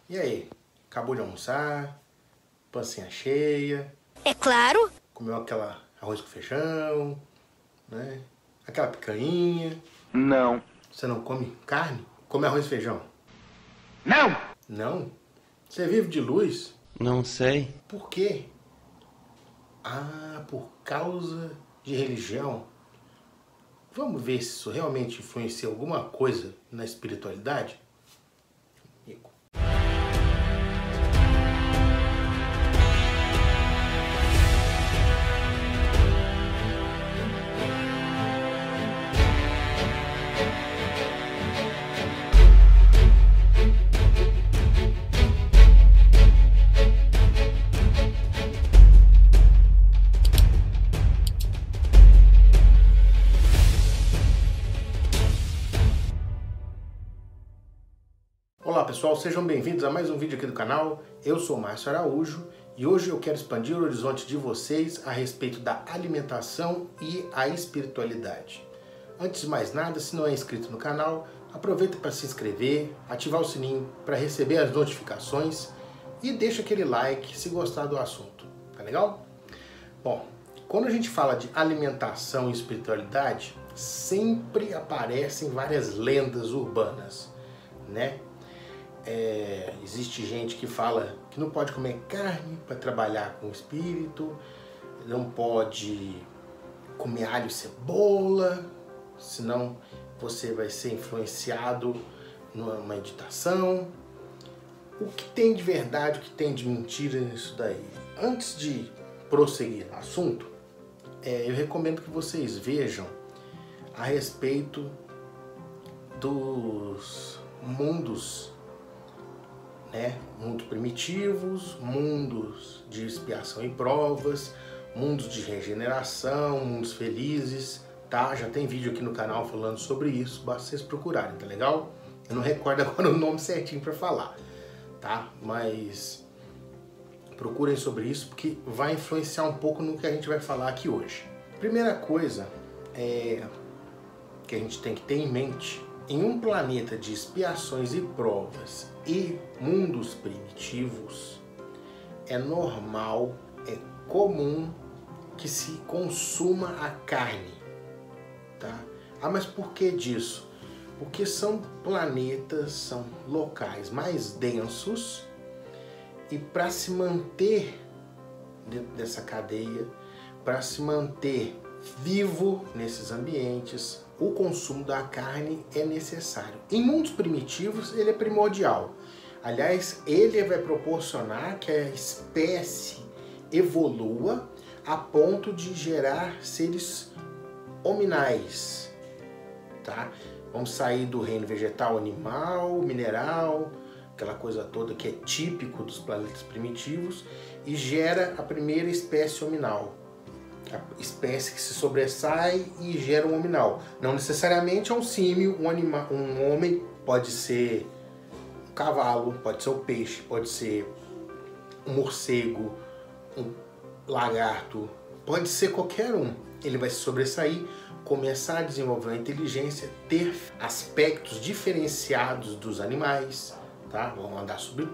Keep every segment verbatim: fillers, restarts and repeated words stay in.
E aí, acabou de almoçar? Pancinha cheia? É claro. Comeu aquela arroz com feijão, né? Aquela picanha? Não. Você não come carne? Come arroz e feijão? Não! Não? Você vive de luz? Não sei. Por quê? Ah, por causa de religião. Vamos ver se isso realmente influencia alguma coisa na espiritualidade? Amigo. Olá pessoal, sejam bem-vindos a mais um vídeo aqui do canal. Eu sou o Márcio Araújo e hoje eu quero expandir o horizonte de vocês a respeito da alimentação e a espiritualidade. Antes de mais nada, se não é inscrito no canal, aproveita para se inscrever, ativar o sininho para receber as notificações e deixa aquele like se gostar do assunto, tá legal? Bom, quando a gente fala de alimentação e espiritualidade, sempre aparecem várias lendas urbanas, né? É, existe gente que fala que não pode comer carne para trabalhar com o espírito, não pode comer alho e cebola, senão você vai ser influenciado numa meditação. O que tem de verdade, o que tem de mentira nisso daí? Antes de prosseguir no assunto, é, eu recomendo que vocês vejam a respeito dos mundos, né? Mundos primitivos, mundos de expiação e provas, mundos de regeneração, mundos felizes, tá? Já tem vídeo aqui no canal falando sobre isso, basta vocês procurarem, tá legal? Eu não recordo agora o nome certinho para falar, tá? Mas procurem sobre isso porque vai influenciar um pouco no que a gente vai falar aqui hoje. Primeira coisa é que a gente tem que ter em mente: em um planeta de expiações e provas e mundos primitivos, é normal, é comum que se consuma a carne, tá? Ah, mas por que disso? Porque são planetas, são locais mais densos e para se manter dentro dessa cadeia, para se manter vivo nesses ambientes, o consumo da carne é necessário. Em mundos primitivos ele é primordial. Aliás, ele vai proporcionar que a espécie evolua a ponto de gerar seres hominais, tá? Vamos sair do reino vegetal, animal, mineral, aquela coisa toda que é típico dos planetas primitivos, e gera a primeira espécie hominal. A espécie que se sobressai e gera um hominal. Não necessariamente é um símio, um, anima, um homem, pode ser um cavalo, pode ser um peixe, pode ser um morcego, um lagarto, pode ser qualquer um. Ele vai se sobressair, começar a desenvolver uma inteligência, ter aspectos diferenciados dos animais, tá? Vão andar sobre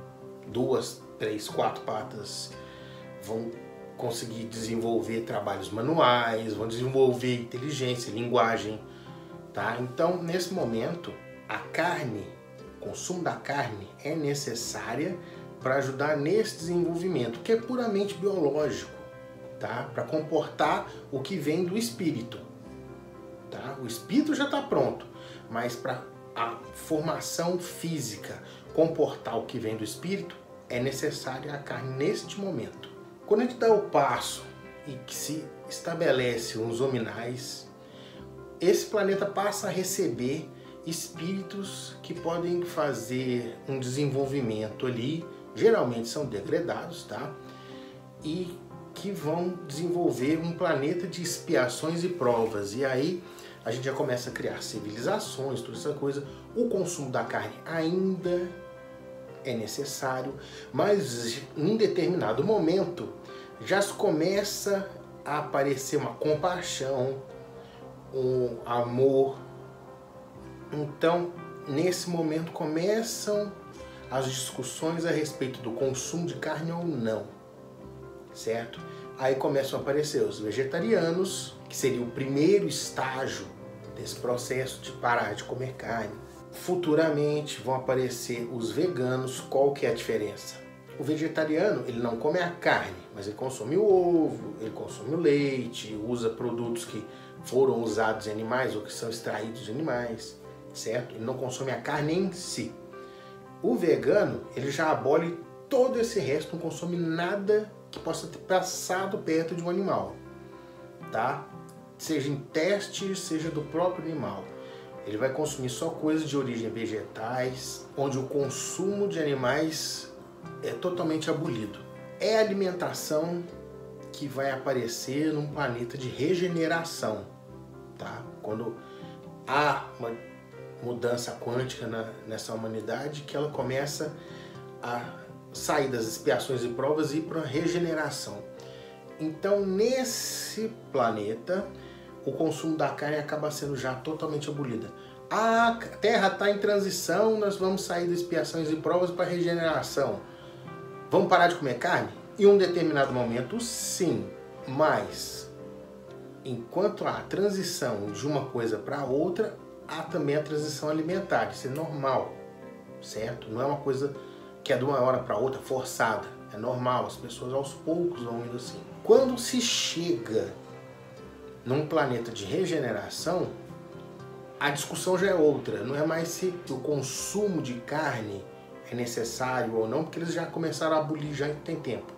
duas, três, quatro patas, vão conseguir desenvolver trabalhos manuais, vão desenvolver inteligência, linguagem, tá? Então, nesse momento, a carne, o consumo da carne é necessária para ajudar nesse desenvolvimento, que é puramente biológico, tá? Para comportar o que vem do espírito, tá? O espírito já está pronto, mas para a formação física comportar o que vem do espírito, é necessária a carne neste momento. Quando a gente dá o passo e que se estabelece os hominais, esse planeta passa a receber espíritos que podem fazer um desenvolvimento ali, geralmente são degradados, tá? E que vão desenvolver um planeta de expiações e provas. E aí a gente já começa a criar civilizações, toda essa coisa. O consumo da carne ainda é necessário, mas em determinado momento já se começa a aparecer uma compaixão, um amor. Então, nesse momento começam as discussões a respeito do consumo de carne ou não, certo? Aí começam a aparecer os vegetarianos, que seria o primeiro estágio desse processo de parar de comer carne. Futuramente vão aparecer os veganos. Qual que é a diferença? O vegetariano, ele não come a carne, mas ele consome o ovo, ele consome o leite, usa produtos que foram usados em animais ou que são extraídos de animais, certo? Ele não consome a carne em si. O vegano, ele já abole todo esse resto, não consome nada que possa ter passado perto de um animal, tá? Seja em testes, seja do próprio animal. Ele vai consumir só coisas de origem vegetais, onde o consumo de animais é totalmente abolido. É a alimentação que vai aparecer num planeta de regeneração, tá? Quando há uma mudança quântica na, nessa humanidade, que ela começa a sair das expiações e provas e ir para a regeneração. Então, nesse planeta, o consumo da carne acaba sendo já totalmente abolida. A Terra está em transição, nós vamos sair das expiações e provas para a regeneração. Vamos parar de comer carne? Em um determinado momento, sim. Mas, enquanto há a transição de uma coisa para outra, há também a transição alimentar. Isso é normal, certo? Não é uma coisa que é de uma hora para outra forçada. É normal, as pessoas aos poucos vão indo assim. Quando se chega num planeta de regeneração, a discussão já é outra. Não é mais se o consumo de carne é necessário ou não, porque eles já começaram a abolir já tem tempo.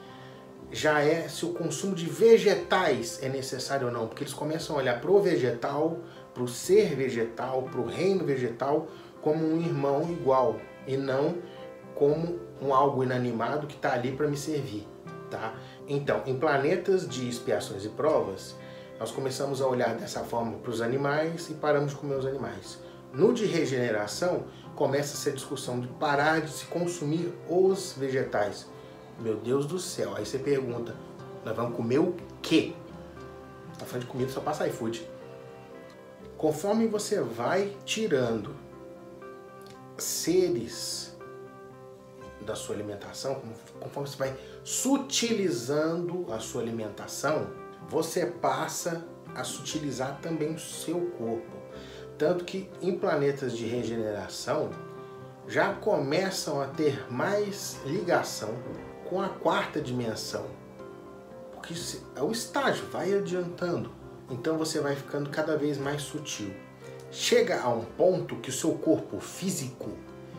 Já é se o consumo de vegetais é necessário ou não, porque eles começam a olhar para o vegetal, para o ser vegetal, para o reino vegetal, como um irmão igual, e não como um algo inanimado que está ali para me servir, tá? Então, em planetas de expiações e provas, nós começamos a olhar dessa forma para os animais e paramos de comer os animais. No de regeneração, começa essa discussão de parar de se consumir os vegetais. Meu Deus do céu, aí você pergunta, nós vamos comer o quê? Tá falando de comida, só passa iFood. Conforme você vai tirando seres da sua alimentação, conforme você vai sutilizando a sua alimentação, você passa a sutilizar também o seu corpo. Tanto que em planetas de regeneração já começam a ter mais ligação com a quarta dimensão. Porque é o estágio, vai adiantando. Então você vai ficando cada vez mais sutil. Chega a um ponto que o seu corpo físico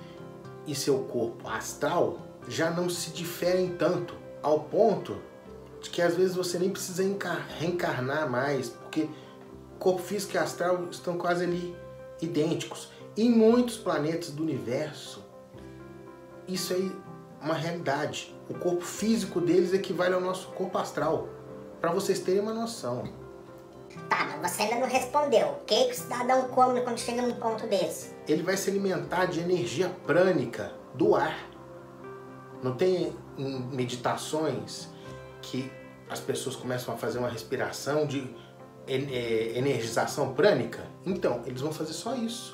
e seu corpo astral já não se diferem tanto, ao ponto de que às vezes você nem precisa reencarnar mais, porque corpo físico e astral estão quase ali idênticos. Em muitos planetas do universo, isso é uma realidade. O corpo físico deles equivale ao nosso corpo astral, para vocês terem uma noção. Tá, mas você ainda não respondeu. O que, que o cidadão come quando chega num ponto desse? Ele vai se alimentar de energia prânica do ar. Não tem meditações que as pessoas começam a fazer uma respiração de energização prânica? Então, eles vão fazer só isso.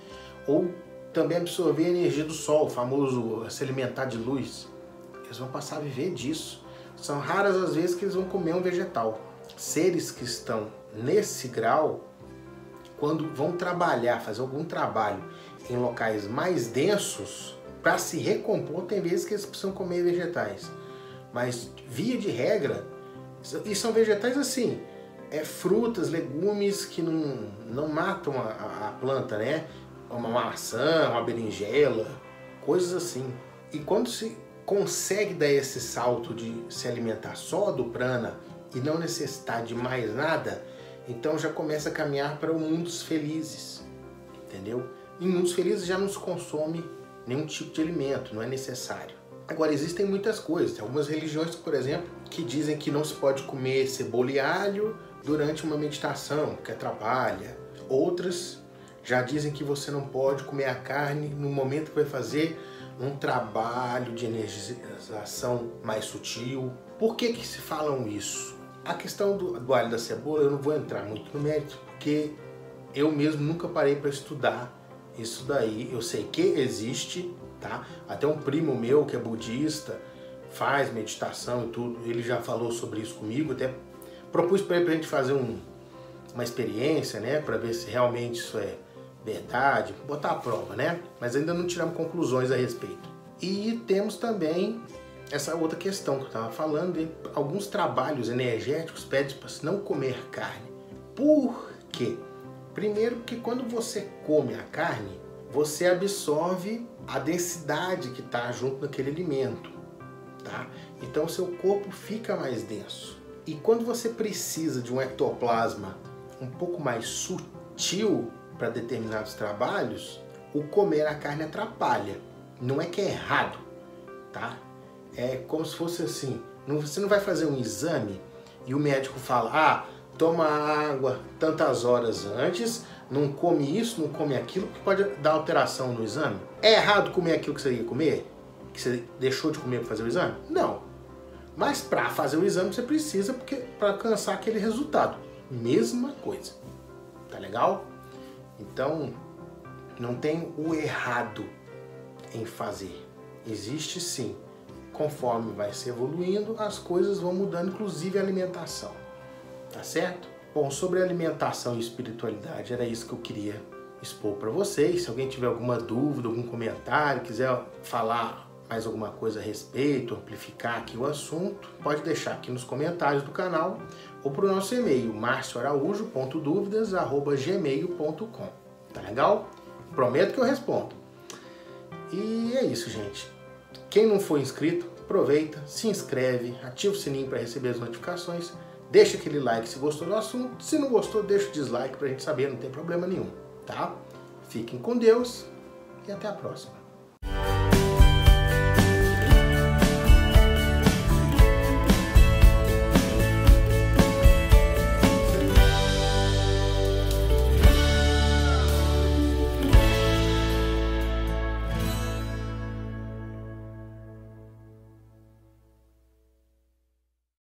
Ou também absorver a energia do sol, o famoso se alimentar de luz. Eles vão passar a viver disso. São raras as vezes que eles vão comer um vegetal. Seres que estão nesse grau, quando vão trabalhar, fazer algum trabalho em locais mais densos, para se recompor, tem vezes que eles precisam comer vegetais. Mas, via de regra, e são vegetais assim, é frutas, legumes que não, não matam a, a planta, né? Uma maçã, uma berinjela, coisas assim. E quando se consegue dar esse salto de se alimentar só do prana e não necessitar de mais nada, então já começa a caminhar para o mundo dos felizes, entendeu? Em mundos felizes já não se consome nenhum tipo de alimento, não é necessário. Agora, existem muitas coisas. Tem algumas religiões, por exemplo, que dizem que não se pode comer cebola e alho durante uma meditação, porque atrapalha. Outras já dizem que você não pode comer a carne no momento que vai fazer um trabalho de energização mais sutil. Por que que se falam isso? A questão do, do alho e da cebola, eu não vou entrar muito no mérito, porque eu mesmo nunca parei para estudar isso daí. Eu sei que existe, tá? Até um primo meu que é budista, faz meditação e tudo, ele já falou sobre isso comigo, até propus para ele pra gente fazer um, uma experiência, né, para ver se realmente isso é verdade, botar à prova, né? Mas ainda não tiramos conclusões a respeito. E temos também essa outra questão que eu estava falando, de alguns trabalhos energéticos pedem para não comer carne. Por quê? Primeiro que quando você come a carne, você absorve a densidade que está junto naquele alimento, tá? Então seu corpo fica mais denso. E quando você precisa de um ectoplasma um pouco mais sutil para determinados trabalhos, o comer a carne atrapalha. Não é que é errado, tá? É como se fosse assim, você não vai fazer um exame e o médico fala, ah, toma água tantas horas antes, não come isso, não come aquilo, que pode dar alteração no exame. É errado comer aquilo que você ia comer? Que você deixou de comer para fazer o exame? Não. Mas para fazer o exame você precisa para alcançar aquele resultado. Mesma coisa. Tá legal? Então, não tem o errado em fazer. Existe sim. Conforme vai se evoluindo, as coisas vão mudando, inclusive a alimentação. Tá certo? Bom, sobre alimentação e espiritualidade, era isso que eu queria expor para vocês. Se alguém tiver alguma dúvida, algum comentário, quiser falar mais alguma coisa a respeito, amplificar aqui o assunto, pode deixar aqui nos comentários do canal ou para o nosso e-mail, marcio araújo ponto dúvidas arroba gmail ponto com. Tá legal? Prometo que eu respondo. E é isso, gente. Quem não for inscrito, aproveita, se inscreve, ativa o sininho para receber as notificações, deixa aquele like se gostou do assunto, se não gostou, deixa o dislike para a gente saber, não tem problema nenhum, tá? Fiquem com Deus e até a próxima.